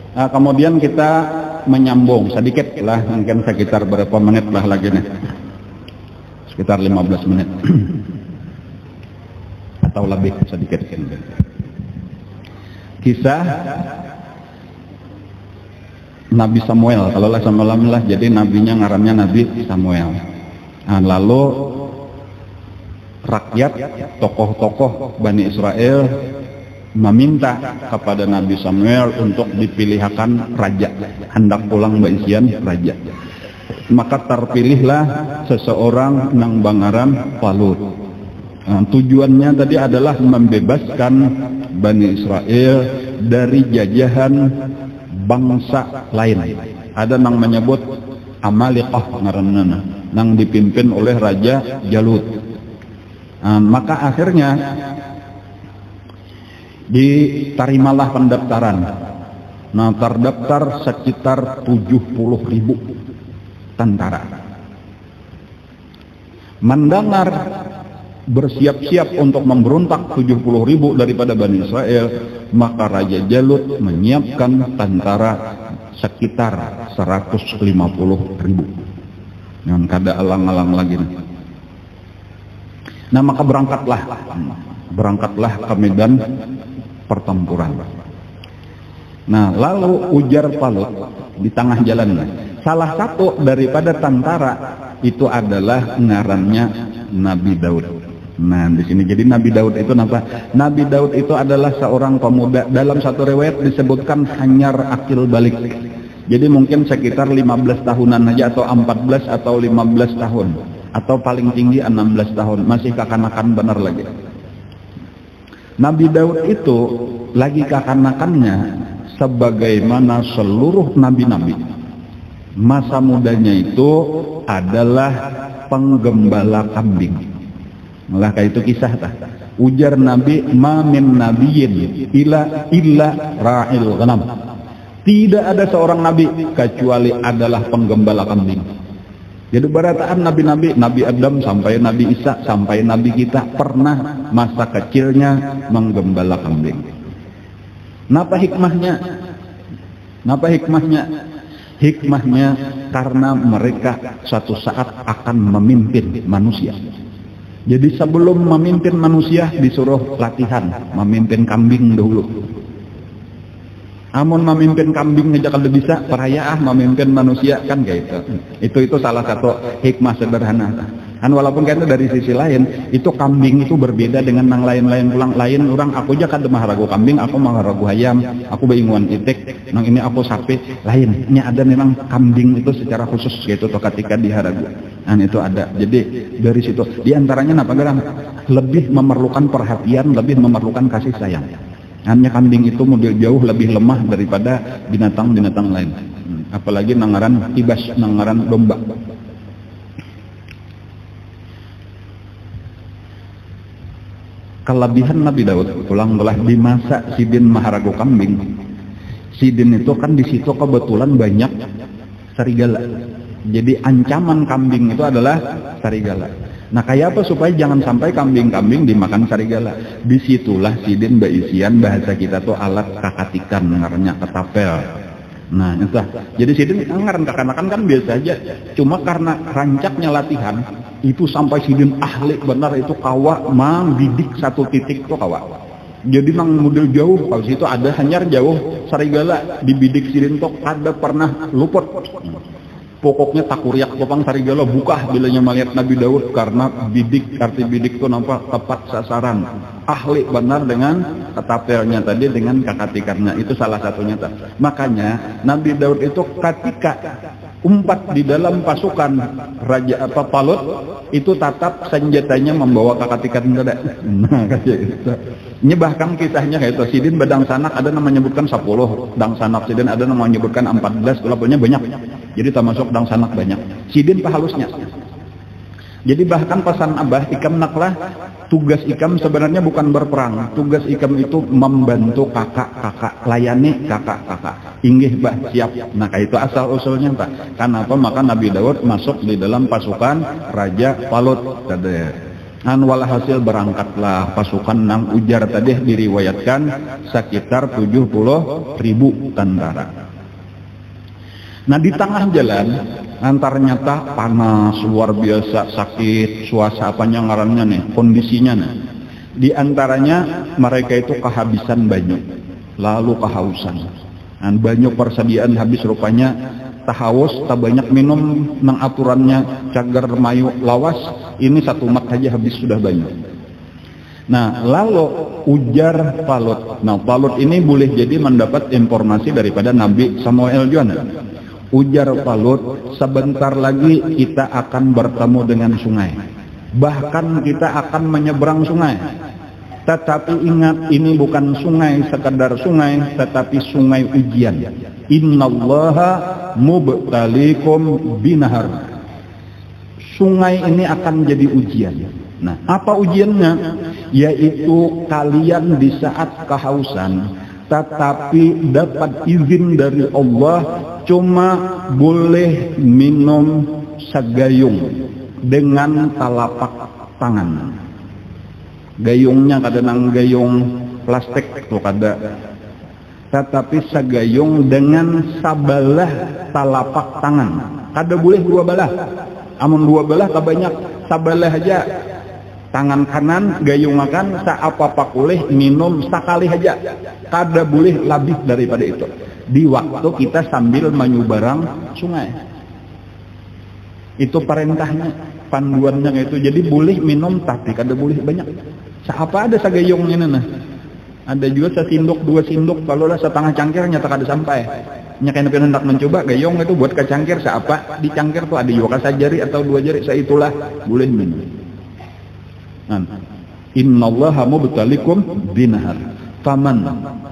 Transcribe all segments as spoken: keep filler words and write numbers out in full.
Nah, kemudian kita menyambung sedikit lah, mungkin sekitar berapa menit lah lagi nih, sekitar lima belas menit atau lebih sedikit. Kisah Nabi Samuel, kalau lah Samuel lah, jadi nabinya ngarannya Nabi Samuel. Nah, lalu rakyat, tokoh-tokoh Bani Israel meminta kepada Nabi Samuel untuk dipilihkan raja, hendak pulang baisian raja. Maka terpilihlah seseorang nang bangaran Talut. Nah, tujuannya tadi adalah membebaskan Bani Israel dari jajahan bangsa lain. Ada nang menyebut Amaliqah ngaranna, nang dipimpin oleh Raja Jalut. Nah, maka akhirnya diterimalah pendaftaran. Nah, terdaftar sekitar tujuh puluh ribu tentara. Mendengar bersiap-siap untuk memberontak tujuh puluh ribu daripada Bani Israel, maka Raja Jalut menyiapkan tentara sekitar seratus lima puluh ribu. Yang kada alang-alang lagi. Nah, maka berangkatlah berangkatlah ke medan pertempuran. Nah, lalu ujar Talut di tengah jalan. Salah satu daripada tentara itu adalah ngarannya Nabi Daud. Nah, di sini jadi Nabi Daud itu apa? Nabi Daud itu adalah seorang pemuda, dalam satu riwayat disebutkan hanyar akil balik. Jadi mungkin sekitar lima belas tahunan aja, atau empat belas atau lima belas tahun, atau paling tinggi enam belas tahun, masih kekanakan benar lagi. Nabi Daud itu lagi kekanakannya sebagaimana seluruh nabi-nabi. Masa mudanya itu adalah penggembala kambing. Malah kayak itu kisah tah. Ujar Nabi, ma min nabiyyin illa illa ra'il ghanam. Tidak ada seorang nabi kecuali adalah penggembala kambing. Jadi berataan nabi-nabi, Nabi Adam sampai Nabi Isa sampai Nabi kita pernah masa kecilnya menggembala kambing. Napa hikmahnya? Napa hikmahnya? Hikmahnya karena mereka suatu saat akan memimpin manusia. Jadi sebelum memimpin manusia disuruh latihan memimpin kambing dahulu. Amun memimpin kambing aja kalau bisa, perayaan memimpin manusia kan kayak itu. Itu itu salah satu hikmah sederhana. Kan walaupun kan dari sisi lain itu kambing itu berbeda dengan yang lain-lain pulang lain orang aku aja kan mah ragu kambing, aku mah ragu ayam, aku bainguan itik, nang ini aku sapi lain. Ini ada memang kambing itu secara khusus gitu tuh ketika diharagu. Nah itu ada. Jadi dari situ diantaranya apa geram lebih memerlukan perhatian, lebih memerlukan kasih sayang. Hanya kambing itu model jauh lebih lemah daripada binatang-binatang lain. Hmm. Apalagi nangaran ibas, nangaran domba. Kelebihan Nabi Daud pulang telah di masa Sidin maharago kambing. Sidin itu kan di situ kebetulan banyak serigala. Jadi ancaman kambing itu adalah serigala. Nah, kayak apa supaya jangan sampai kambing-kambing dimakan serigala? Disitulah Sidin baisian bahasa kita tuh alat kakatikan, ngarannya ketapel. Nah, itu. Jadi Sidin ngaran kakanakan kan biasa aja. Cuma karena rancaknya latihan, itu sampai Sidin ahli benar itu kawa mang bidik satu titik tuh kawa. Jadi nang model jauh, kalau situ ada hanyar jauh serigala dibidik Sidin tuh ada pernah luput. Pokoknya takuriak popang sarigala buka bilanya melihat Nabi Daud karena bidik, arti bidik itu nampak tepat sasaran. Ahli benar dengan ketapelnya tadi, dengan kakatikannya, itu salah satunya. Makanya Nabi Daud itu ketika umpat di dalam pasukan Raja apa Talut itu tatap senjatanya membawa kakatikan dada. Nah kayak gitu. Ini bahkan kisahnya kayak itu. Sidin badang sanak ada nama menyebutkan sepuluh, dang sanak Sidin ada nama menyebutkan empat belas, walaupun banyak. Jadi termasuk dang sanak banyak. Sidin pahalusnya. Jadi bahkan pesan Abah Ikam Naklah, tugas Ikam sebenarnya bukan berperang. Tugas Ikam itu membantu kakak-kakak, layani kakak-kakak. Inggih bah siap. Nah itu asal usulnya Pak. Kenapa? Maka Nabi Daud masuk di dalam pasukan Raja Talut. An walhasil berangkatlah pasukan nang ujar tadi diriwayatkan sekitar tujuh puluh ribu tentara. Nah di tengah jalan antar nyata panas luar biasa, sakit, suasana apanya ngarannya nih, kondisinya nih. Di antaranya mereka itu kehabisan banyak, lalu kehausan. Dan banyak persediaan habis rupanya, tahaus, tak banyak minum nang aturannya cagar mayu lawas, ini satu mat aja habis sudah banyak. Nah lalu ujar Talut. Nah Talut ini boleh jadi mendapat informasi daripada Nabi Samuel juga. Ujar Talut, sebentar lagi kita akan bertemu dengan sungai. Bahkan kita akan menyeberang sungai. Tetapi ingat, ini bukan sungai sekadar sungai, tetapi sungai ujian. Innallaha mubtalikum binahar. Sungai ini akan jadi ujian. Nah, apa ujiannya? Yaitu kalian di saat kehausan, tetapi dapat izin dari Allah cuma boleh minum segayung dengan telapak tangan. Gayungnya kada nang gayung plastik tuh kada, tetapi segayung dengan sabalah telapak tangan. Kada boleh dua belah. Amun dua belah tak banyak, sabalah aja. Tangan kanan gayung makan saapa-apa boleh minum sekali aja. Kada boleh lebih daripada itu. Di waktu kita sambil menyubarang sungai. Itu perintahnya, panduannya itu. Jadi boleh minum tapi kada boleh banyak. Siapa ada sagayung ini nah. Ada juga sesinduk dua sinduk, kalau lah setengah cangkir nyata kada sampai. Nya kena hendak mencoba gayung itu buat ke cangkir siapa di cangkir tuh ada juga sejari atau dua jari, saitulah boleh minum. Nah, innallaha mubtalikum binahar. Faman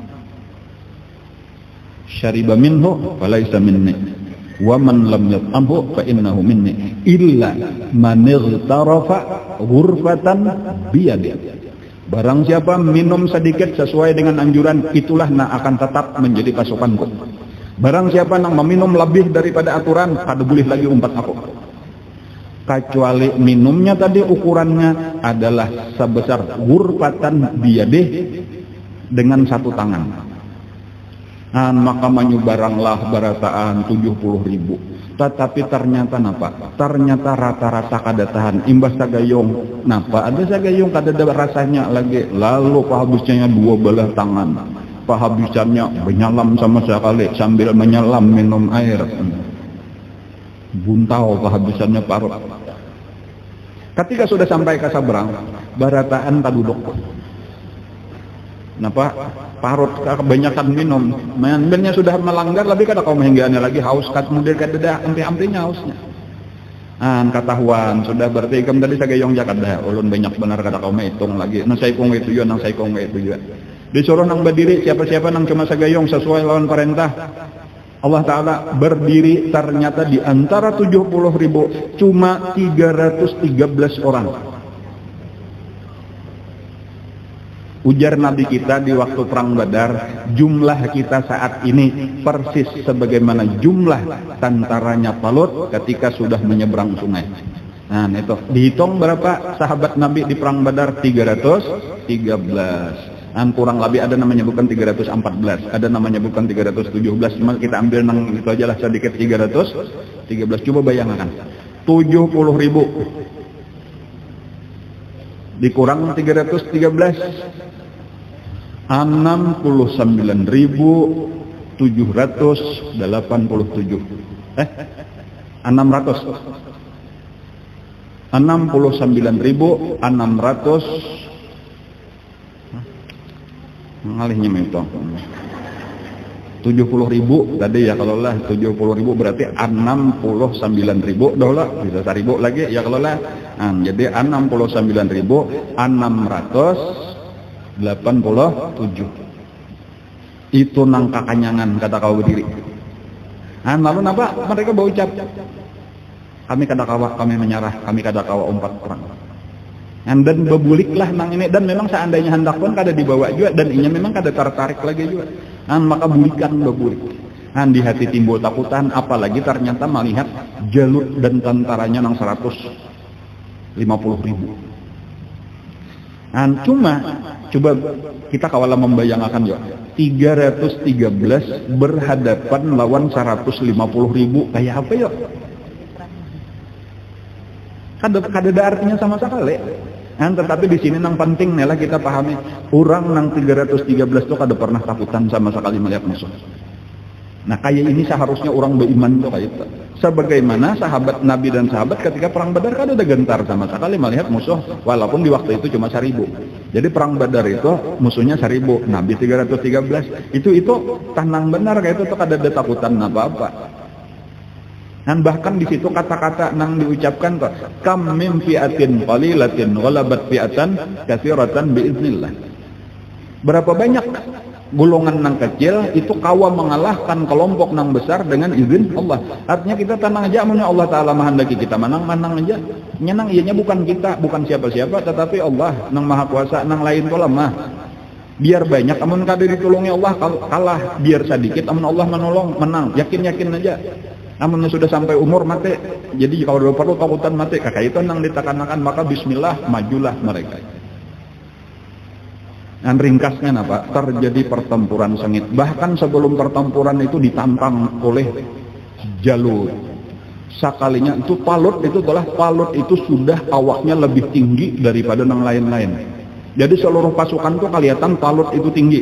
syariba minhu falaysa minni wa man lam yat'amhu fa innahu minni illa man ightarafa ghurfatan biyadi. Barang siapa minum sedikit sesuai dengan anjuran, itulah yang akan tetap menjadi pasukanku. Barang siapa yang meminum lebih daripada aturan, kada boleh lagi umpat aku. Kecuali minumnya tadi ukurannya adalah sebesar ghurfatan biyadih dengan satu tangan. Nah, maka menyubaranglah barataan tujuh puluh ribu. Tetapi ternyata napa? Ternyata rata-rata kada tahan. Imbas sagayung. Napa? Ada sagayung kada ada rasanya lagi. Lalu kehabisannya dua belah tangan. Kehabisannya menyelam sama sekali sambil menyelam minum air. Buntau kehabisannya parut. Ketika sudah sampai ke sabrang, barataan tak duduk. Napa? Parut kebanyakan minum, mainnya sudah melanggar, lebih kada kau menghinggaannya lagi haus, kat kemudian kada dah ampe-ampenya hausnya. An ketahuan sudah berarti ikam tadi sagayong jakat dah, ulun banyak benar kada kau menghitung lagi. Nang saya kong itu juga, nang saya kong itu juga. Disuruh nang berdiri siapa-siapa nang cuma sagayong sesuai lawan perintah. Allah Ta'ala berdiri, ternyata di antara tujuh puluh ribu cuma tiga ratus tiga belas orang. Ujar Nabi kita di waktu perang Badar, jumlah kita saat ini persis sebagaimana jumlah tentaranya Talut ketika sudah menyeberang sungai. Nah itu dihitung berapa sahabat Nabi di perang Badar? tiga ratus tiga belas. Dan kurang lebih ada namanya bukan tiga ratus empat belas, ada namanya bukan tiga ratus tujuh belas, cuma kita ambil nang itu aja lah sedikit tiga ratus tiga belas. Coba bayangkan tujuh puluh ribu dikurang tiga ratus tiga belas, enam puluh sembilan ribu tujuh ratus delapan puluh tujuh. Eh enam ratus enam puluh sembilan ribu enam ratus ngalihnya itu tujuh puluh ribu tadi ya, kalau lah tujuh puluh ribu berarti enam puluh sembilan ribu dolar, bisa seribu lagi ya kalau lah. Nah, jadi enam puluh sembilan ribu enam ratus delapan puluh tujuh itu nang kakanyangan kata kau berdiri. Nah, lalu apa mereka berucap, kami kada kawa, kami menyerah, kami kada kawa umpat perang. Dan bebuliklah nang ini, dan memang seandainya hendak pun kada dibawa juga, dan inya memang kada tertarik lagi juga. Dan maka bulikan bebulik. Dan di hati timbul takutan, apalagi ternyata melihat Jalut dan tentaranya nang seratus lima puluh ribu. Nah, cuma coba kita kawala membayangkan ya, tiga ratus tiga belas berhadapan lawan seratus lima puluh ribu, kayak apa ya? Kada kada ada artinya sama sekali. Nah, tetapi di sini nang penting nih lah kita pahami, orang nang tiga ratus tiga belas itu kada pernah takutan sama sekali melihat musuh. Nah, kayak ini seharusnya orang beriman tuh kayak itu. Sebagaimana sahabat Nabi dan sahabat ketika perang Badar kada ada gentar sama sekali melihat musuh, walaupun di waktu itu cuma seribu. Jadi perang Badar itu musuhnya seribu, Nabi tiga ratus tiga belas. Itu itu tenang benar kayak itu tuh kada ada takutan apa-apa. Dan bahkan di situ kata-kata nang diucapkan tuh, kam mim fi'atin qalilatin ghalabat fi'atan katsiratan biiznillah. Berapa banyak golongan nang kecil itu kawa mengalahkan kelompok nang besar dengan izin Allah. Artinya kita tenang aja, amunnya Allah Ta'ala menghendaki kita menang, menang aja. Nyenang ianya bukan kita, bukan siapa-siapa, tetapi Allah nang maha kuasa, nang lain kok lemah. Biar banyak, amun kada ditolongi Allah kalah, biar sedikit, amun Allah menolong, menang. Yakin-yakin aja. Amun sudah sampai umur mati, jadi kalau perlu takutan mati, kakak itu nang ditekan-tekan, maka bismillah, majulah mereka. Dan ringkasnya apa? Terjadi pertempuran sengit. Bahkan sebelum pertempuran itu ditantang oleh Jalut. Sakalinya itu Talut itu telah Talut itu sudah awaknya lebih tinggi daripada yang lain-lain. Jadi seluruh pasukan itu kelihatan Talut itu tinggi.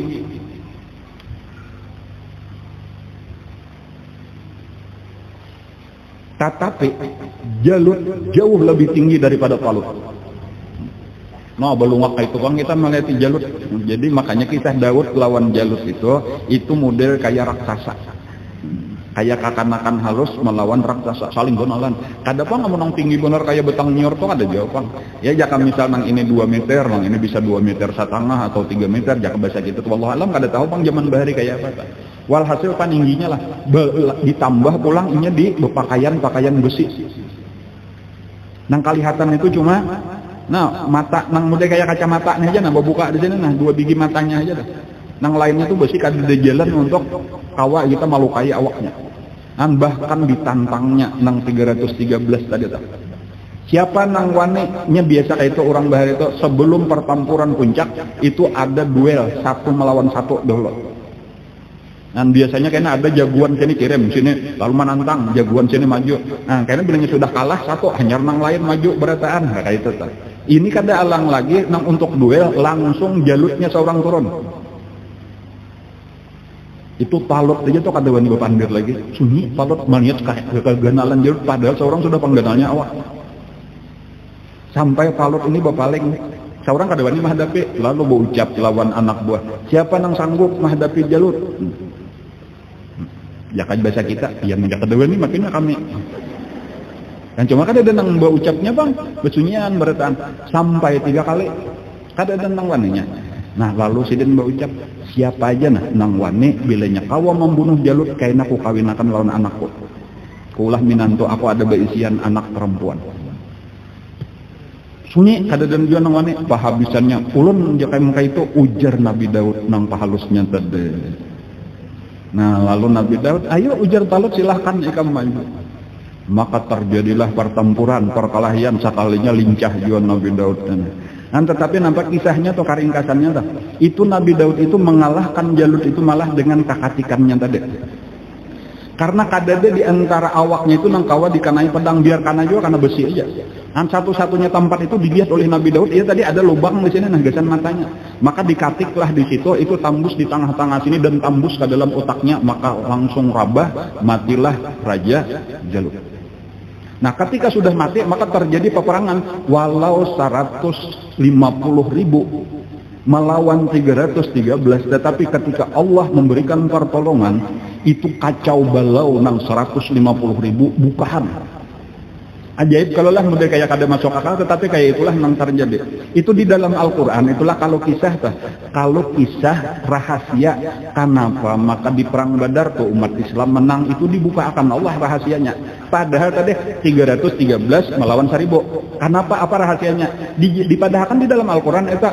Tetapi Jalut jauh lebih tinggi daripada Talut. Nah, belum waktu itu kan kita melihat Jalut. Jadi makanya kisah Daud lawan Jalut itu itu model kayak raksasa. Kayak kakanakan halus melawan raksasa, saling gonalan. Kada apa ngomong tinggi bener kayak betang nyor tuh ada jawaban. Ya jaka misal nang ini dua meter, nang ini bisa dua meter setengah atau tiga meter, jaka bahasa gitu tuh wallahu alam kada tahu bang zaman bahari kayak apa. Walhasil paningginya lah ditambah pulang inya di pakaian-pakaian besi. Nang kelihatan itu cuma nah, mata nang model kayak kacamata aja nah buka di sini nah dua biji matanya aja dah. Nang lainnya tuh besi kada ada jalan untuk kawa kita melukai awaknya. Dan bahkan ditantangnya nang tiga ratus tiga belas tadi tuh. Siapa nang waninya biasa kayak itu orang bahari itu sebelum pertempuran puncak itu ada duel satu melawan satu dulu. Dan biasanya kayaknya ada jagoan sini kirim sini lalu menantang jagoan sini maju. Nah kayaknya bilangnya sudah kalah satu hanya nang lain maju berataan nah, kayak itu tuh. Ini kada alang lagi nang untuk duel langsung Jalutnya seorang turun. Itu Talut aja tuh kada wani bepandir lagi. Sunyi Talut melihat keganalan Jalut padahal seorang sudah pengganalnya awak. Sampai Talut ini berpaling. Seorang kada wani menghadapi lalu berucap lawan anak buah. Siapa nang sanggup menghadapi Jalut? Ya kan bahasa kita, ya menjak kada wani makanya kami. Dan cuma kada ada nang berucapnya bang, besunyian berataan sampai tiga kali, kada ada nang waninya. Nah lalu sidin berucap, siapa aja nah nang wani bilanya kawa membunuh Jalut kaina ku kawinakan lawan anakku. Kulah minantu aku ada beisian anak perempuan. Sunyi kada dan juga nang wani pahabisannya ulun jakai muka itu ujar Nabi Daud nang pahalusnya tadi. Nah lalu Nabi Daud, ayo ujar Talut silahkan ikam maju. Maka terjadilah pertempuran, perkelahian sekalinya lincah juga Nabi Daud. Nah, tetapi nampak kisahnya atau karingkasannya tuh, itu Nabi Daud itu mengalahkan Jalut itu malah dengan kakatikannya tadi. Karena kadade di antara awaknya itu nang kawa dikanai pedang biar kana juga karena besi aja. Dan satu-satunya tempat itu dilihat oleh Nabi Daud, ya tadi ada lubang di sini nah gasan matanya. Maka dikatiklah di situ, itu tembus di tengah-tengah sini dan tembus ke dalam otaknya, maka langsung rabah, matilah Raja Jalut. Nah ketika sudah mati maka terjadi peperangan walau seratus lima puluh ribu melawan tiga ratus tiga belas, tetapi ketika Allah memberikan pertolongan itu kacau balau nang seratus lima puluh ribu bukaan. Ajaib kalau lah model kayak kada masuk akal, tetapi kayak itulah nang terjadi. Itu di dalam Al-Quran, itulah kalau kisah tuh. Kalau kisah rahasia, kenapa maka di perang Badar tuh umat Islam menang itu dibuka akan Allah rahasianya. Padahal tadi tiga ratus tiga belas melawan seribu. Kenapa? Apa rahasianya? Di, dipadahkan di dalam Al-Quran itu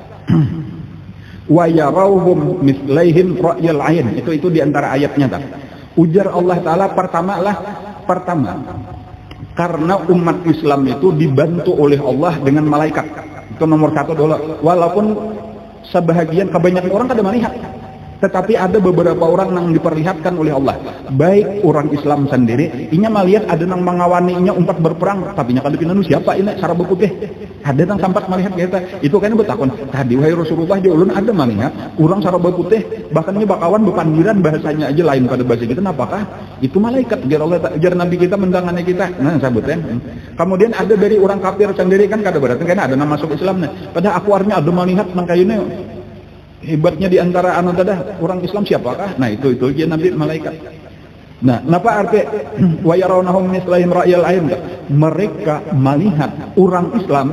wa yarauhum mislaihim ra'yal ain. Itu itu di antara ayatnya tuh. Ujar Allah Taala pertama lah pertama karena umat Islam itu dibantu oleh Allah dengan malaikat. Itu nomor satu dulu. Walaupun sebahagian kebanyakan orang kada melihat, tetapi ada beberapa orang yang diperlihatkan oleh Allah. Baik orang Islam sendiri, inya melihat ada yang mengawani inya umpat berperang, tapi nya kada pinanu siapa ini cara putih. Ada yang sempat melihat kita. Itu kan betakon. Tadi wahai Rasulullah ya ulun ada melihat orang cara putih, bahkan nya bakawan bepandiran bahasanya aja lain pada bahasa kita. Apakah itu malaikat? Jar Allah, jar Nabi kita mendangani kita. Nah, sabutnya. Kemudian ada dari orang kafir sendiri kan kada berarti kan ada yang masuk Islam nih. Padahal aku artinya ada melihat nang kayunya hebatnya di antara anak dadah orang Islam siapakah? Nah itu itu dia Nabi malaikat. Nah, apa arti wa yarawnahum mislaihim ra'yal ain? Mereka melihat orang Islam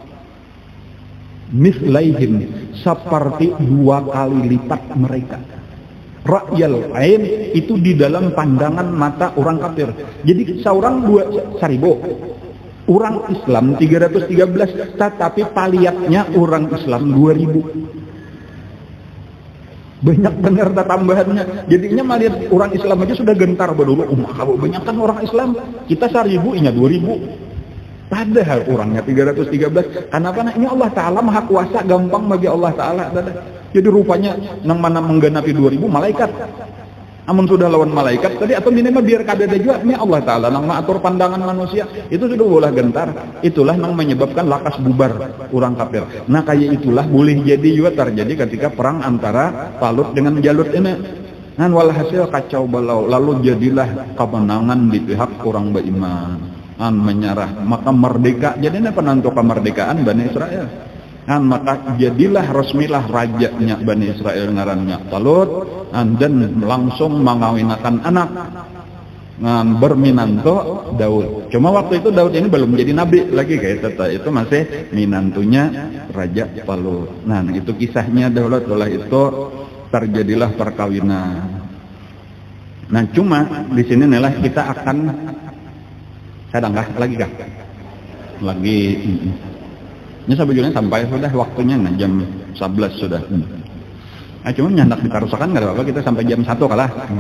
mislaihim seperti dua kali lipat mereka. Ra'yal ain itu di dalam pandangan mata orang kafir. Jadi seorang dua seribu. Orang Islam tiga ratus tiga belas, tetapi paliatnya orang Islam dua ribu. Banyak benar tambahannya. Jadinya melihat orang Islam aja sudah gentar berdulu. Oh, kalau banyak kan orang Islam, kita seribu, inya dua ribu. Padahal orangnya tiga ratus tiga belas. Kenapa? Nah, ini Allah Ta'ala maha kuasa, gampang bagi Allah Ta'ala. Jadi rupanya nang mana menggenapi dua ribu malaikat. Amun sudah lawan malaikat tadi atau minimal biar kada ada juga ini Allah Ta'ala nang mengatur pandangan manusia itu sudah boleh gentar. Itulah nang menyebabkan lakas bubar orang kafir. Nah kayak itulah boleh jadi juga terjadi ketika perang antara Talut dengan Jalut ini. Nah walhasil kacau balau, lalu jadilah kemenangan di pihak orang beriman. An menyerah maka merdeka. Jadi ini penentu kemerdekaan Bani Israel. Nah, maka jadilah resmilah rajanya Bani Israel ngarannya Talut, dan langsung mengawinkan anak nah, berminanto Daud. Cuma waktu itu Daud ini belum jadi nabi lagi kayak itu, itu masih minantunya Raja Talut. Nah itu kisahnya Daud. Setelah itu terjadilah perkawinan. Nah cuma di sini nih kita akan sedang kah lagi kah lagi. Ini sebetulnya sampai sudah waktunya nah, jam sebelas sudah. Hmm. Nah, cuma nyandak ditarusakan nggak ada apa-apa, kita sampai jam satu kalah. Hmm.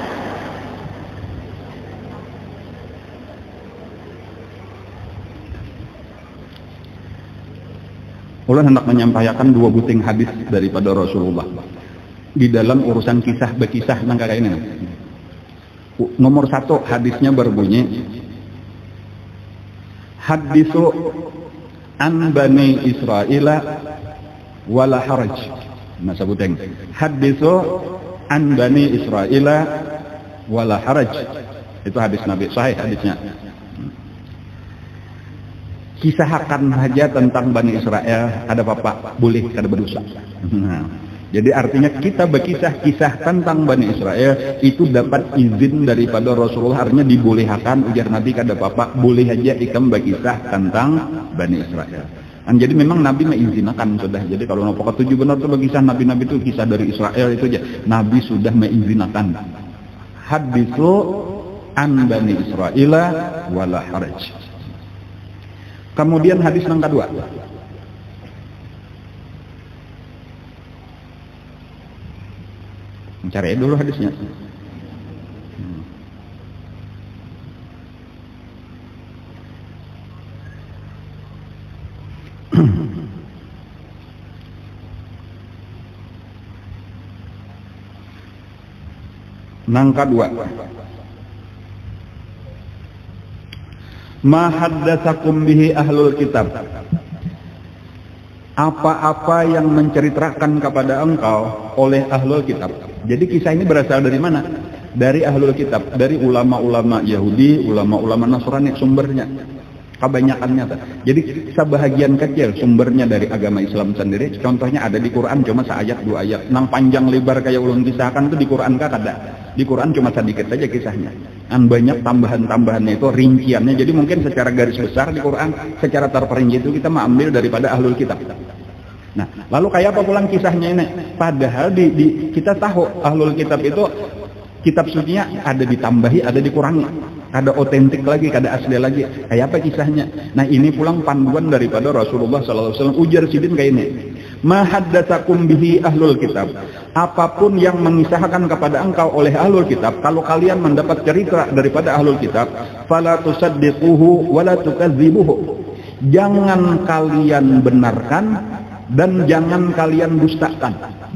Ulun hendak menyampaikan dua buting hadis daripada Rasulullah di dalam urusan kisah bekisah nang kayak ini. Nomor satu hadisnya berbunyi hadisu an Bani Israila wala haraj. Nah sebuteng hadisu an Bani Israila wala haraj. Itu hadis Nabi, sahih hadisnya. Kisahkan saja tentang Bani Israel, ada apa-apa boleh, kada berdosa. Nah, jadi artinya kita berkisah-kisah tentang Bani Israel itu dapat izin daripada Rasulullah, artinya dibolehkan ujar Nabi kada apa-apa, boleh aja ikam berkisah tentang Bani Israel. Dan jadi memang Nabi mengizinkan sudah. Jadi kalau nopo ketujuh benar tuh berkisah Nabi-Nabi itu kisah dari Israel itu aja. Nabi sudah mengizinkan. Hadisu an Bani Israel wala haraj. Kemudian hadis yang kedua. Cari dulu hadisnya. Hmm. Nang kedua. Ma haddatsakum bihi ahlul kitab. Apa-apa yang menceritakan kepada engkau oleh ahlul kitab. Jadi kisah ini berasal dari mana? Dari ahlul kitab, dari ulama-ulama Yahudi, ulama-ulama Nasrani sumbernya. Kebanyakannya. Jadi sebahagian kecil sumbernya dari agama Islam sendiri. Contohnya ada di Quran cuma seayat dua ayat. Nang panjang lebar kayak ulun kisahkan itu di Quran kan ada. Di Quran cuma sedikit saja kisahnya. Dan banyak tambahan-tambahannya itu rinciannya. Jadi mungkin secara garis besar di Quran secara terperinci itu kita mengambil daripada ahlul kitab. Nah, lalu kayak apa pulang kisahnya ini? Padahal di, di kita tahu ahlul kitab itu kitab sucinya ada ditambahi, ada dikurangi. Ada otentik lagi, ada asli lagi. Kayak apa kisahnya? Nah ini pulang panduan daripada Rasulullah shallallahu alaihi wasallam. Ujar sidin kayak ini. Ma haddatsakum bihi ahlul kitab. Apapun yang mengisahkan kepada engkau oleh ahlul kitab, kalau kalian mendapat cerita daripada ahlul kitab, fala tusaddiquhu wala tukadzibuhu. jangan kalian benarkan dan jangan kalian dustakan.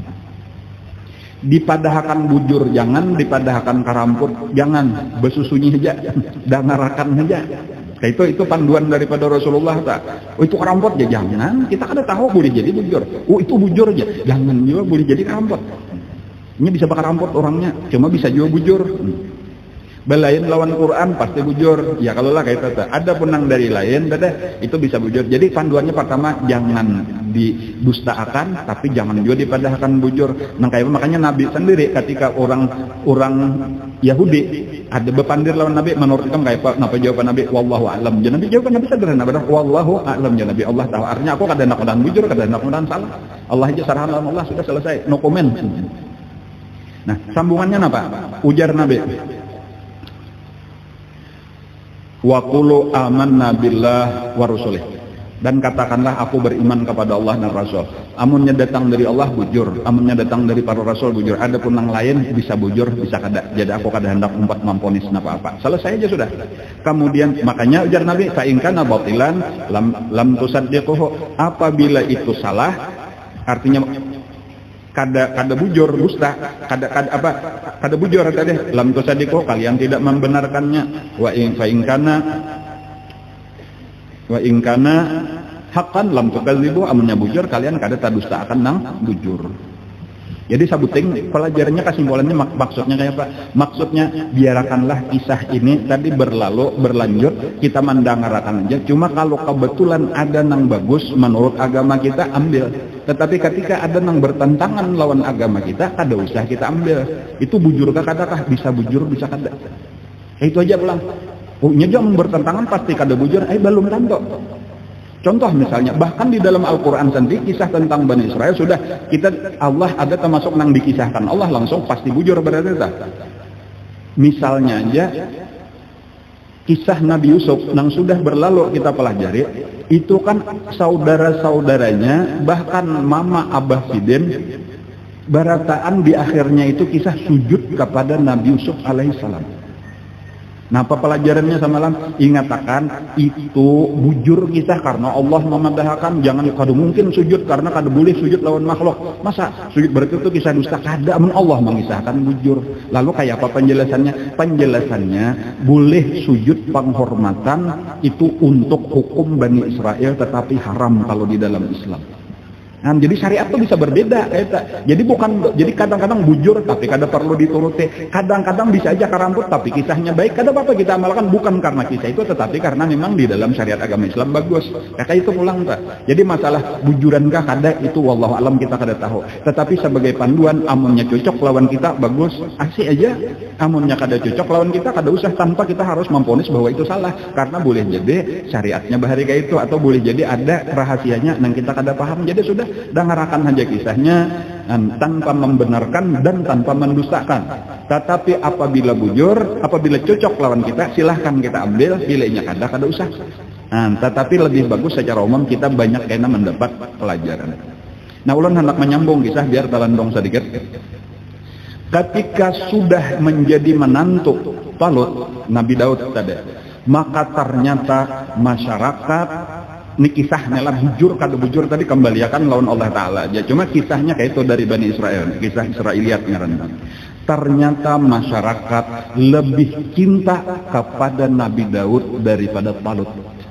Dipadahkan bujur jangan, dipadahkan karamput jangan, besusunyi aja, dangarakan aja. Nah, itu itu panduan daripada Rasulullah tak. Oh itu karamput ya jangan, kita kada tahu boleh jadi bujur. Oh itu bujur aja, jangan juga boleh jadi karamput. Ini bisa bakar karamput orangnya, cuma bisa juga bujur. Belain lawan Quran pasti bujur. Ya kalau lah kayak itu. Ada punang dari lain, dada itu bisa bujur. Jadi panduannya pertama jangan didustakan, tapi jangan juga dipadahkan bujur. Nah kayak makanya Nabi sendiri ketika orang orang Yahudi ada bepandir lawan Nabi, menurut kamu kayak apa? Napa jawaban Nabi? Wallahu a'lam. Jadi Nabi jawaban Nabi sederhana, benar. Wallahu a'lam ya Nabi. Allah tahu. Artinya aku kada nak dan bujur, kada nak dan salah. Allah aja sarahan lawan Allah sudah selesai. No comment. Nah sambungannya apa? Ujar Nabi. Wa qulu amanna billah wa rasulih, dan katakanlah aku beriman kepada Allah dan Rasul. Amunnya datang dari Allah bujur, amunnya datang dari para rasul bujur. Adapun yang lain bisa bujur bisa kada. Jadi aku kada hendak umpat mamponis apa-apa. Selesai aja sudah. Kemudian makanya ujar Nabi fa in kana batilan lam lam tusaddiquhu, apabila itu salah artinya kada kada bujur dusta, kada kada apa kada bujur tadi lam tusaddiqu, kalian tidak membenarkannya. Wa in fa in kana wa in kana haqqan lam tukadzibu, amunnya bujur kalian kada tadusta akan nang bujur. Jadi sabuting pelajarannya kesimpulannya mak maksudnya kayak apa? Maksudnya biarkanlah kisah ini tadi berlalu berlanjut, kita mendangarakan aja. Cuma kalau kebetulan ada nang bagus menurut agama kita ambil. Tetapi ketika ada nang bertentangan lawan agama kita, kada usah kita ambil. Itu bujur kah kadakah? Bisa bujur bisa kada. Eh, itu aja pulang. Oh, nyejong bertentangan pasti kada bujur. Eh belum tentu. Contoh misalnya, bahkan di dalam Al-Quran sendiri kisah tentang Bani Israel sudah kita Allah ada termasuk nang dikisahkan Allah langsung pasti bujur berarti tak. Misalnya aja kisah Nabi Yusuf nang sudah berlalu kita pelajari, itu kan saudara-saudaranya bahkan mama abah Sidin barataan di akhirnya itu kisah sujud kepada Nabi Yusuf alaihissalam. Nah apa pelajarannya sama lam? Ingatakan itu bujur kisah karena Allah memadahkan, jangan kada mungkin sujud karena kada boleh sujud lawan makhluk. Masa sujud berarti itu kisah dusta? Kada, amun Allah mengisahkan bujur. Lalu kayak apa penjelasannya? Penjelasannya boleh sujud penghormatan itu untuk hukum Bani Israel tetapi haram kalau di dalam Islam. Nah, jadi syariat itu bisa berbeda kayak. Jadi bukan jadi kadang-kadang bujur tapi kada perlu dituruti. Kadang-kadang bisa aja karamput tapi kisahnya baik. Kada apa-apa kita amalkan bukan karena kisah itu tetapi karena memang di dalam syariat agama Islam bagus. Kayak itu pulang tak. Jadi masalah bujurankah kada itu wallahu alam kita kada tahu. Tetapi sebagai panduan amunnya cocok lawan kita bagus, asik aja. Amunnya kada cocok lawan kita kada usah tanpa kita harus memponis bahwa itu salah. Karena boleh jadi syariatnya bahari kayak itu atau boleh jadi ada rahasianya yang kita kada paham. Jadi sudah dengarkan saja kisahnya tanpa membenarkan dan tanpa mendustakan. Tetapi apabila bujur, apabila cocok lawan kita, silahkan kita ambil. Pilihnya kada kada usah. Nah, tetapi lebih bagus secara umum kita banyak kena mendapat pelajaran. Nah, ulun hendak menyambung kisah biar telandong sedikit. Ketika sudah menjadi menantu Talut Nabi Daud tadi, maka ternyata masyarakat ini kisahnya lah bujur kada bujur tadi kembaliakan lawan Allah Ta'ala aja. Cuma kisahnya kayak itu dari Bani Israel, kisah Israiliyatnya rendah. Ternyata masyarakat lebih cinta kepada Nabi Daud daripada Talut.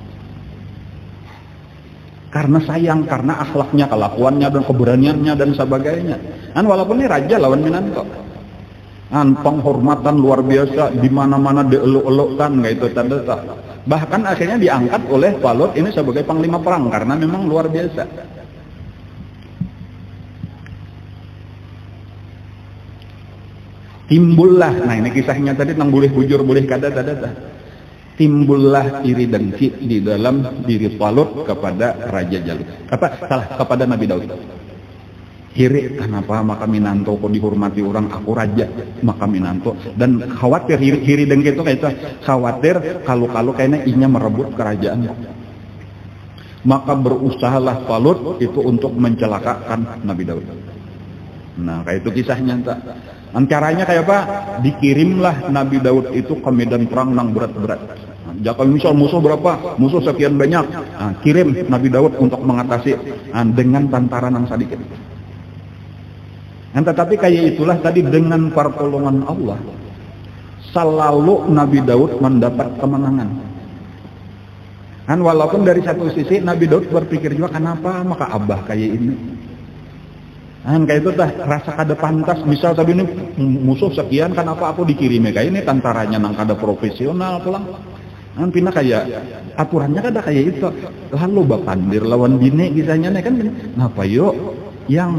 Karena sayang, karena akhlaknya, kelakuannya dan keberaniannya dan sebagainya. Kan walaupun ini raja lawan Minanto. Kan penghormatan luar biasa, di mana-mana dieluk-elukkan kayak itu tanda. Bahkan akhirnya diangkat oleh Talut ini sebagai panglima perang karena memang luar biasa. Timbullah, nah ini kisahnya tadi tentang boleh bujur boleh kada kada. Timbullah iri dengki di dalam diri Talut kepada Raja Jalut. Apa salah kepada Nabi Daud. Iri kenapa maka Minanto kok dihormati orang, aku raja maka Minanto, dan khawatir iri, iri dengki itu kayak itu khawatir kalau-kalau kayaknya inya merebut kerajaan, maka berusahalah Talut itu untuk mencelakakan Nabi Daud. Nah kayak itu kisahnya tak. Dan caranya kayak apa? Dikirimlah Nabi Daud itu ke medan perang nang berat-berat. Nah, Jika misal musuh berapa, musuh sekian banyak, nah, kirim Nabi Daud untuk mengatasi nah, dengan tentara yang sedikit. Nah, tetapi kayak itulah tadi dengan pertolongan Allah, selalu Nabi Daud mendapat kemenangan. Dan walaupun dari satu sisi Nabi Daud berpikir juga kenapa maka abah kayak ini. Dan kayak itu dah rasa kada pantas, misal tadi ini musuh sekian, kenapa aku dikirimi kayak ini tentaranya nang kada profesional pulang. Kan pina kayak aturannya kada kayak itu. Lalu bapandir lawan bini kisahnya kan kenapa yuk yang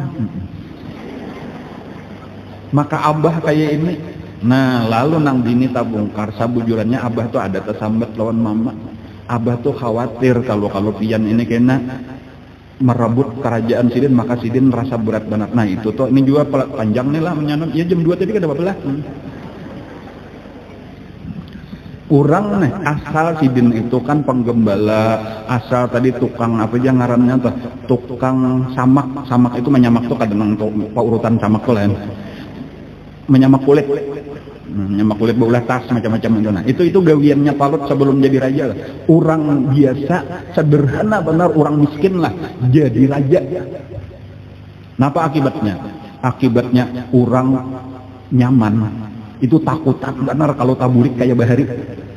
maka abah kayak ini. Nah lalu nang bini tabungkar sabujurannya abah tuh ada tersambat lawan mama. Abah tuh khawatir kalau kalau pian ini kena merebut kerajaan Sidin, maka Sidin merasa berat banget. Nah itu tuh ini juga panjang nih lah menyanam. Ya jam dua tadi kada apa-apa lah. Hmm. Urang nih asal Sidin itu kan penggembala, asal tadi tukang apa aja ngarannya tuh, tukang samak. Samak itu menyamak tuh kadang tuh urutan samak tuh lah. Menyamak kulit. Menyamak kulit beulah tas macam-macam itu. Nah, itu itu gawiannya Talut sebelum jadi raja lah. Orang biasa sederhana benar, orang miskin lah jadi raja. Napa akibatnya? Akibatnya orang nyaman. Itu takut tak benar kalau taburik kayak bahari.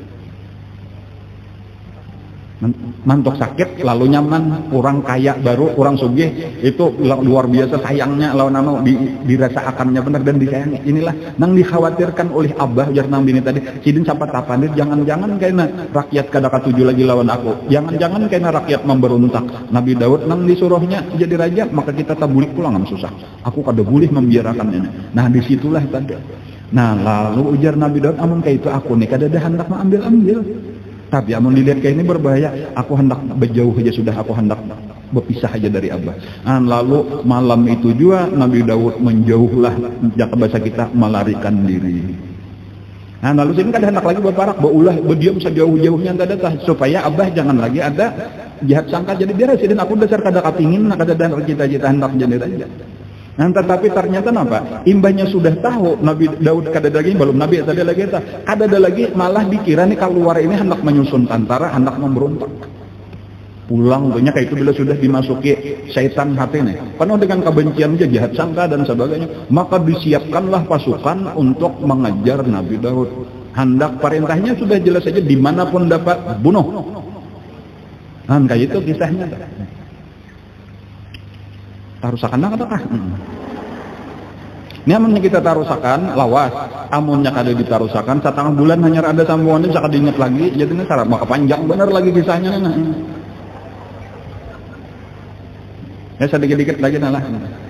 Mantok sakit lalu nyaman, orang kaya baru orang sugih itu luar biasa sayangnya lawan anu di, dirasa akannya benar dan disayangi. Inilah nang dikhawatirkan oleh abah jar nang bini tadi. Sidin sampai tapandir jangan-jangan kayaknya rakyat kada katuju lagi lawan aku. Jangan-jangan kayaknya rakyat memberontak. Nabi Daud nang disuruhnya jadi raja, maka kita tabulik pulang am susah. Aku kada boleh membiarkan ini. Nah disitulah tadi. Nah lalu ujar Nabi Daud, amun kayak itu aku nih kada ada hendak mengambil-ambil. Tapi amun dilihat kayak ini berbahaya, aku hendak berjauh aja sudah, aku hendak berpisah aja dari abah. Dan lalu malam itu juga Nabi Daud menjauhlah, jaka bahasa kita melarikan diri. Nah lalu sini kan hendak lagi berparak, berulah berdiam sejauh-jauhnya kada tah supaya abah jangan lagi ada jahat sangka jadi dia residen aku dasar kada kapingin, kada ada cita-cita hendak jadi raja. Nah, tetapi ternyata apa? Imbahnya sudah tahu Nabi Daud kada ada lagi, belum Nabi ada lagi, kada ada lagi, malah dikira nih keluar ini hendak menyusun tentara, hendak memberontak. Pulang tentunya kayak itu bila sudah dimasuki syaitan hati nih, penuh dengan kebencian aja, jahat sangka dan sebagainya. Maka disiapkanlah pasukan untuk mengejar Nabi Daud. Hendak perintahnya sudah jelas saja, dimanapun dapat bunuh. Nah, kayak itu kisahnya. Tarusakan lah kata hmm. Ini amunnya kita tarusakan lawas, amunnya kada ditarusakan setengah bulan hanya ada sambungannya bisa kada diingat lagi, jadi ini syarat maka panjang bener lagi kisahnya nah. Ya sedikit-dikit lagi nah lah.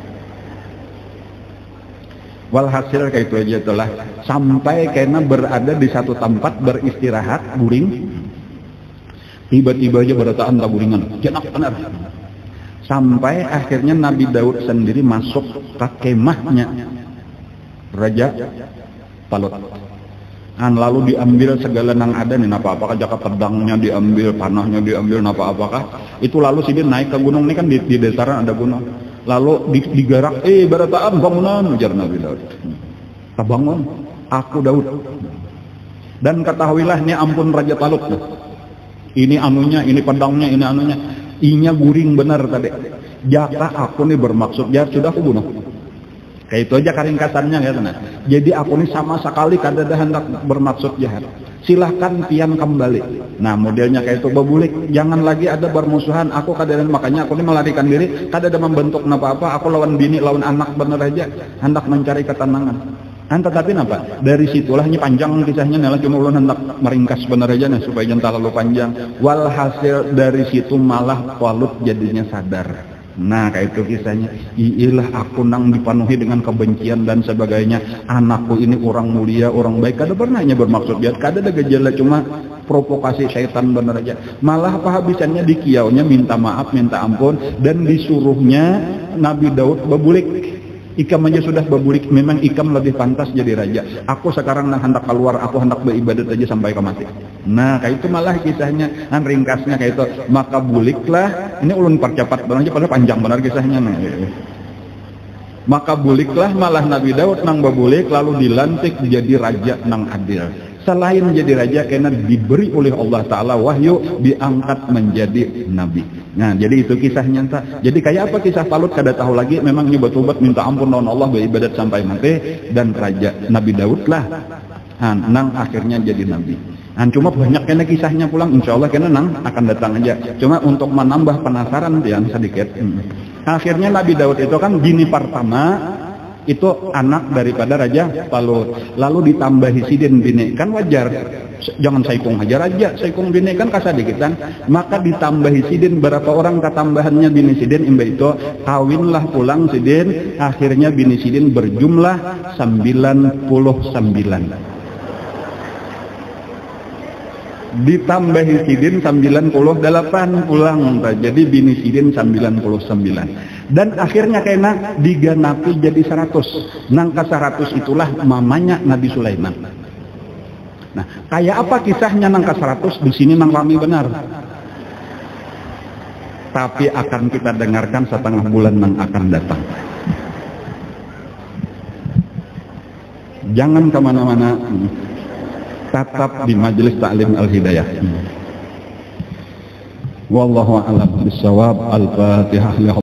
Walhasil kayak itu aja itulah sampai karena berada di satu tempat beristirahat guring, tiba-tiba aja berataan taburingan jenak benar. Sampai akhirnya Nabi Daud sendiri masuk ke kemahnya Raja Talut. Dan lalu diambil segala nang ada nih, apa apakah jaka pedangnya diambil, panahnya diambil, apa apakah itu lalu Sidin naik ke gunung ini kan di, di dataran ada gunung. Lalu digarak, eh barataan bangunan ujar Nabi Daud. Tak bangun, aku Daud. Dan ketahuilah ini ampun Raja Talut. Ini anunya, ini pedangnya, ini anunya. Inya guring benar tadi. Jaka aku nih bermaksud jahat sudah aku bunuh. Kayak itu aja karingkasannya ya teman. Jadi aku nih sama sekali kada ada hendak bermaksud jahat. Silahkan pian kembali. Nah modelnya kayak itu bebulik. Jangan lagi ada bermusuhan. Aku kada ada, makanya aku nih melarikan diri. Kada ada membentuk apa-apa. Aku lawan bini, lawan anak bener aja. Hendak mencari ketenangan. Nah, tetapi apa? Dari situlah ini panjang kisahnya, nela cuma ulun hendak meringkas bener aja nih supaya jangan terlalu panjang. Walhasil dari situ malah Talut jadinya sadar. Nah kayak itu kisahnya. Iyalah aku nang dipenuhi dengan kebencian dan sebagainya. Anakku ini orang mulia, orang baik. Kada pernahnya bermaksud jahat. Kada ada gejala, cuma provokasi syaitan bener aja. Malah apa habisannya dikiaunya minta maaf, minta ampun, dan disuruhnya Nabi Daud bebulik. Ikam aja sudah berbulik, memang Ikam lebih pantas jadi raja. Aku sekarang nang hendak keluar, aku hendak beribadat aja sampai ke mati. Nah, kayak itu malah kisahnya, kan ringkasnya kayak itu. Maka buliklah, ini ulun percepat benar aja, padahal panjang benar kisahnya. Nah. Maka buliklah malah Nabi Daud nang berbulik, lalu dilantik jadi raja nang adil. Selain jadi raja karena diberi oleh Allah Ta'ala wahyu, diangkat menjadi nabi. Nah jadi itu kisah nyata. Jadi kayak apa kisah Talut kada tahu lagi. Memang nyobat-obat minta ampun lawan Allah, beribadat sampai mati. Dan raja Nabi Daud lah nah, nang akhirnya jadi nabi. Nah, cuma banyak kena kisahnya pulang, insya Allah kena nang akan datang aja. Cuma untuk menambah penasaran yang sedikit. Hmm. Akhirnya Nabi Daud itu kan bini pertama itu anak daripada Raja Talut. Lalu ditambahi sidin bini, kan wajar. Jangan saikung aja raja, saikung bini kan kasadikitan. Maka ditambahi sidin, berapa orang ketambahannya bini sidin imba itu kawinlah pulang sidin. Akhirnya bini sidin berjumlah sembilan puluh sembilan. Ditambahi sidin sembilan puluh delapan pulang, jadi bini sidin sembilan puluh sembilan. Dan akhirnya kena diganapi jadi seratus. Nangka seratus itulah mamanya Nabi Sulaiman. Nah, kayak apa kisahnya nangka seratus? Di sini nang rami benar. Tapi akan kita dengarkan setengah bulan nang akan datang. Jangan kemana-mana. Tetap di Majelis Ta'lim Al-Hidayah. Wallahu a'lam bishawab. Al-Fatihah.